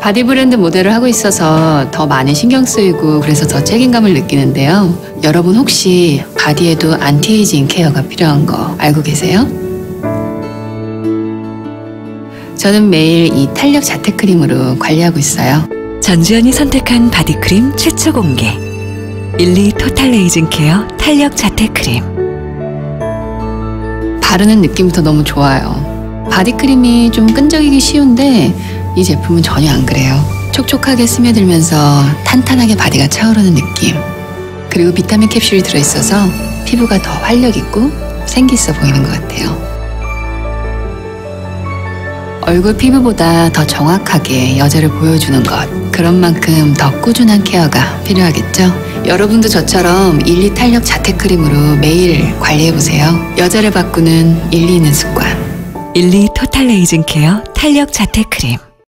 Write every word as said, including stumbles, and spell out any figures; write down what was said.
바디 브랜드 모델을 하고 있어서 더 많이 신경 쓰이고 그래서 더 책임감을 느끼는데요. 여러분 혹시 바디에도 안티에이징 케어가 필요한 거 알고 계세요? 저는 매일 이 탄력 자태크림으로 관리하고 있어요. 전지현이 선택한 바디크림 최초 공개. 일리 토탈 에이징 케어 탄력 자태크림. 바르는 느낌부터 너무 좋아요. 바디크림이 좀 끈적이기 쉬운데 이 제품은 전혀 안 그래요. 촉촉하게 스며들면서 탄탄하게 바디가 차오르는 느낌. 그리고 비타민 캡슐이 들어있어서 피부가 더 활력있고 생기있어 보이는 것 같아요. 얼굴 피부보다 더 정확하게 여자를 보여주는 것. 그런 만큼 더 꾸준한 케어가 필요하겠죠? 여러분도 저처럼 일리 탄력 자태크림으로 매일 관리해보세요. 여자를 바꾸는 일리 있는 습관. 일리 토탈 에이징 케어 탄력 자태크림.